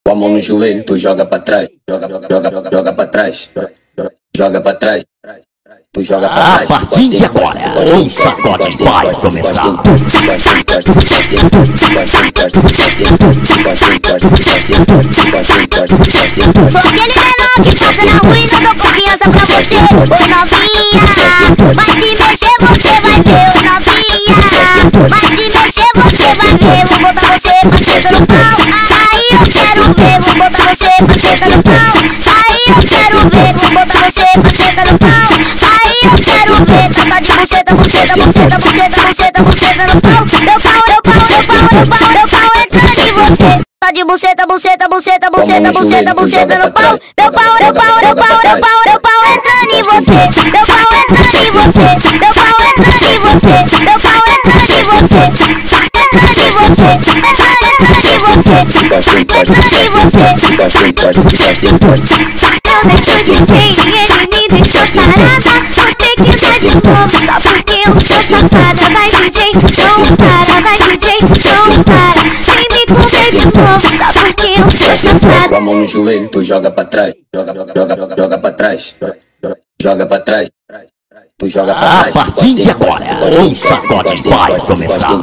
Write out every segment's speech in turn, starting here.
Com a mão no joelho, tu joga pra trás, joga pra trás, joga pra trás. Tu joga pra trás. A partir de agora, o sacode vai começar. Sou aquele menor que passa na rua e não dou confiança pra você, ô novinha. Mas se mexer você vai ver, ô novinha. Mas se mexer você vai ver, vou botar você pra sentar no pau. Aí eu quero ver, vou botar você pra sentar no pau. Aí eu quero ver, vou botar você pra sentar no pau. Aí eu quero ver, tapa de buceta, buceta, buceta, buceta, buceta, buceta no pau. Meu pau entrando em você. Tá de buceta, buceta, buceta, buceta, buceta, buceta no pau. Meu pau entrando em você. Meu pau entrando em você. Meu pau entrando em você. Meu pau entrando em você. Entrando em você. Entrando em você. Entrando em você. Eu deixo o DJ e ele me deixou parada. Vou ter que dar de novo só porque eu sou safada. Vai DJ, não para, vai DJ, não para. Vem me comer de novo só porque eu sou safada. Com a mão no joelho, tu joga pra trás, joga pra trás, joga pra trás. Tu joga pra trás. A partir de agora, o sacode vai começar. Sou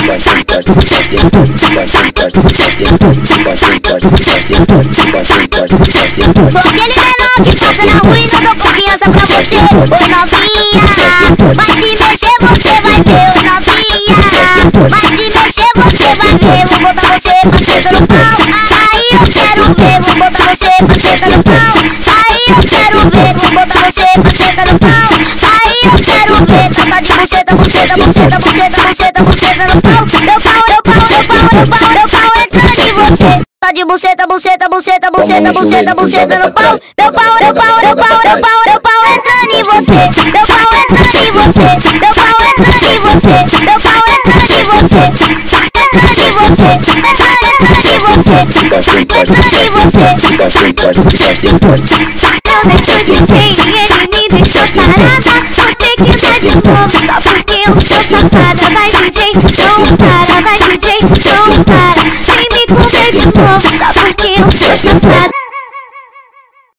aquele menor que passa na rua e não dou confiança pra você, ô novinha. Mas se mexer você vai ver, ô novinha. Mas se mexer você vai ver, vou botar você pra sentar no pau. Aí eu quero ver, vou botar você pra sentar no pau. Aí eu quero ver, vou botar você pra sentar no pau. Aí eu quero ver, tapa de buceta, buceta, buceta, buceta, buceta, buceta no pau. Meu pau entrando em você. Tá de buceta, buceta, buceta, buceta, buceta, buceta no pau. Meu pau entrando em você. Meu pau entrando em você. Meu pau entrando em você. Meu pau entrando em você. Entrando em você. Entrando em você. Entrando em você. Eu deixo o DJ e ele me deixou parada. Vou ter que dar de novo só porque eu sou safada. Vai DJ, não para, vai DJ, não para. Vem me comer de novo só porque eu sou safada.